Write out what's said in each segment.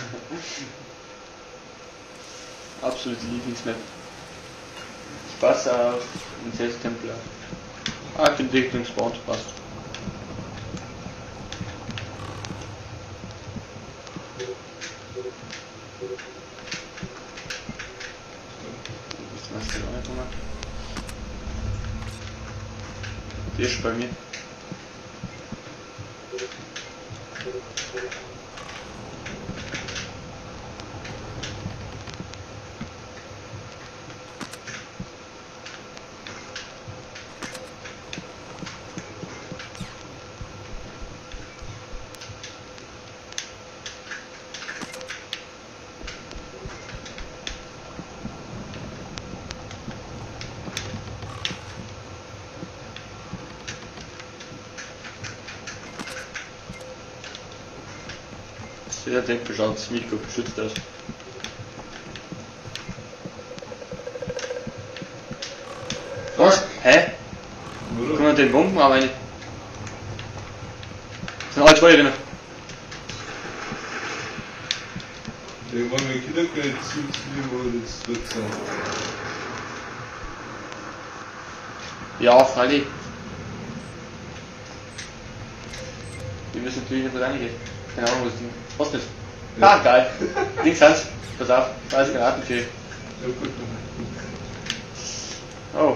Absolute Lieblingsmap. Ich passe auf den Selbsttempler. Ah, ich bin direkt im Spawn, passt. Was ist denn auch nicht gemacht? Der ist bei mir. Der Tempel schaut ziemlich gut geschützt aus. Was? Hä? Kann man den Bomben aber nicht? Sind alle zwei drin. Irgendwann wenn Kinder können ziemlich das wird sein. Ja, freilich. Wir müssen natürlich nicht reingehen. Keine Ahnung, was Ding. Was nicht? Ja. Ah, geil. Links Hans. Pass auf. Da ist Granaten für. Ja, gut. Oh.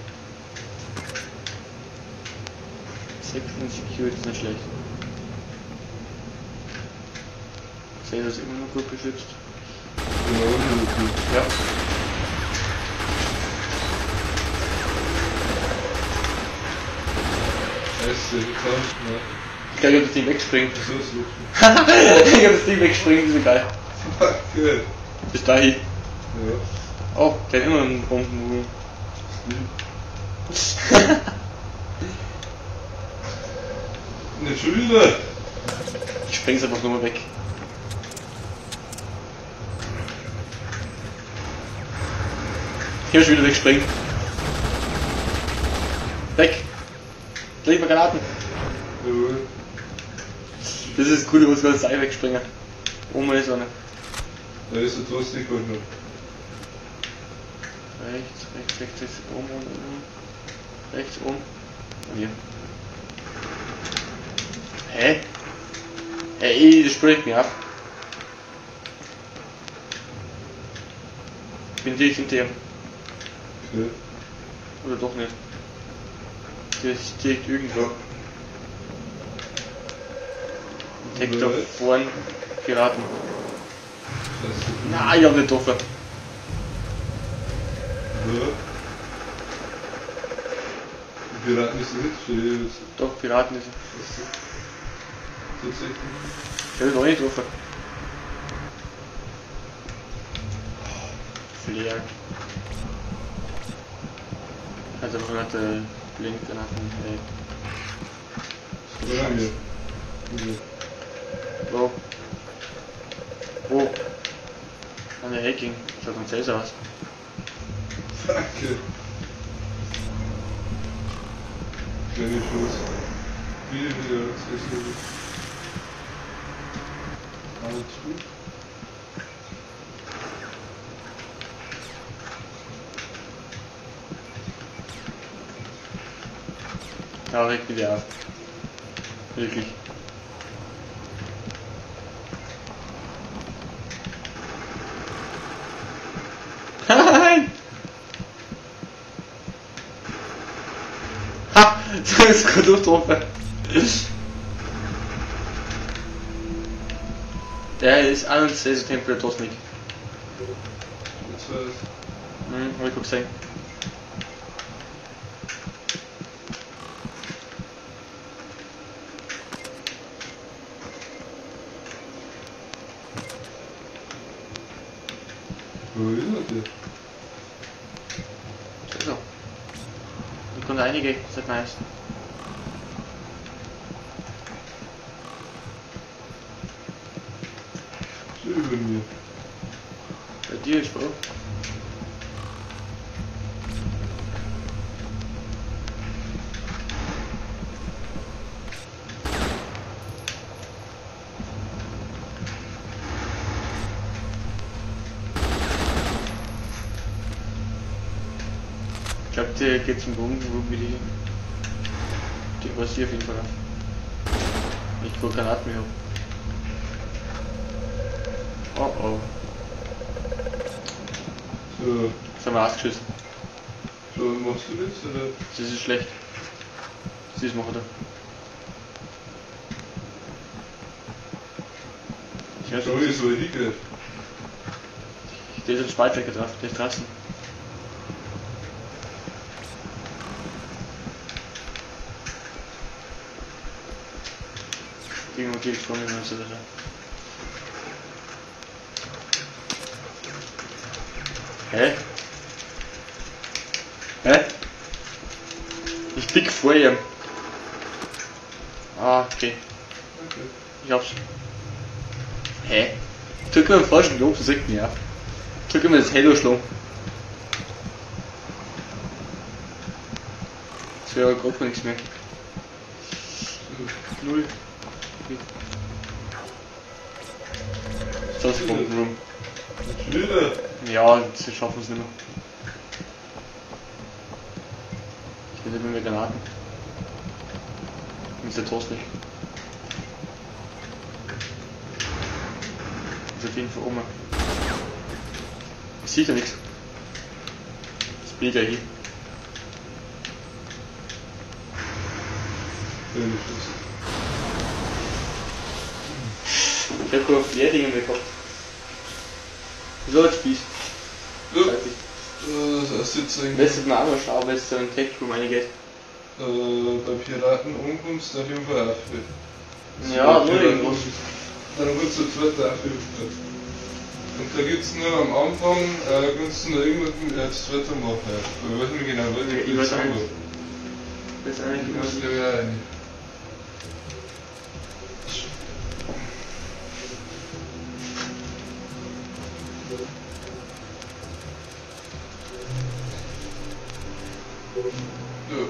Second Security ist nicht schlecht. Sailor ist immer noch gut geschützt. Ja. Ich kann das Ding wegspringen. So ist Luft. Ich kann das Ding wegspringen, das ist geil. Geil. Bis dahin. Ja. Oh, der hat immer einen Bomben. Nicht schon wieder. Ich spring's einfach nur mal weg. Ich kann schon wieder wegspringen. Weg! Gleich mal Granaten. Jawohl. Das ist das Coole, was wir als Seil wegspringen. Oben ist eine. Da ist ein Toastig noch. Rechts, oben. Rechts, oben. Und hier. Hä? Ey, das springt mich ab. Ich bin direkt hinter ihm. Okay. Oder doch nicht. Der ist direkt irgendwo. Hector vorn Piraten. Scheiße. Na, ich hab nicht getroffen. Ja. Die Piraten ist nicht schön. Doch, Piraten ist er. Tatsächlich. Ich hab ihn auch nicht getroffen. Flair. Also einfach nicht Blinkgranaten. Ja, hier. Hier. Wo? Wo? Eine Hacking. Schaut uns selber aus. Danke. Kleine Schuss. Viele wieder, das ist gut. Alles gut. Ja, regt mich auf. Wirklich. Nein! Ha! So ist gut durchgetroffen. Der ist an uns, der ist Tempel Tosnik. Jetzt war es. Hab ich gut gesehen. Wo ist er denn? So. Ich konnte einige, seit nice. Schön über mir. Bei dir ist Bro. heute geht's um Bogen, wie die weiß ich auf jeden Fall auch. Ich keine Granaten mehr habe. Oh oh. So, Jetzt haben wir ausgeschissen. so machst du das oder? Das ist schlecht. Das macht er. Ich weiß So nicht. ist so hingehört. Der ist ein Spaltwecker drauf, der ist draußen. Irgendwo geht es von mir oder so. Hä? Hä? Ich pick vor ihm. Ah, okay. Okay. Ich hab's. Hä? Drück mal den falschen Knopf, das regt mich auf. Drück mal das Hello schlagen. Das wäre aber gerade nichts mehr. So. 0. Okay. 20 Punkten rum. Schon wieder? Ja, das schaffen wir es nicht mehr. Ich will nicht mehr Granaten. Das ist der Toast nicht. Das ist auf jeden Fall oben. Ich sehe da nichts. Das bin ich gleich hin. Ja, nicht Schuss. Ich hab keine Flährringe mehr gehabt. So ein Spieß. Ja. Das ist jetzt eigentlich. Lässt man auch mal schauen, wenn es so ein Tech-Room reingeht. Bei Piraten umkommst, auf jeden Fall aufhören. Ja, nur irgendwas. Dann wird es zu zweit aufhören. Und da gibt es nur am Anfang, kannst du noch irgendwas mit als zweiter machen. Ich weiß nicht genau, was Ich weiß auch nicht. Das ist eigentlich Du genau musst glaube ich auch rein. Ja.